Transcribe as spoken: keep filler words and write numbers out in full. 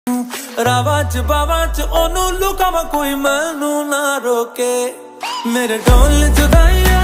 रावा च बावा च ओनू लुकावा कोई मैनू ना रोके मेरे ढोल जुदाइयां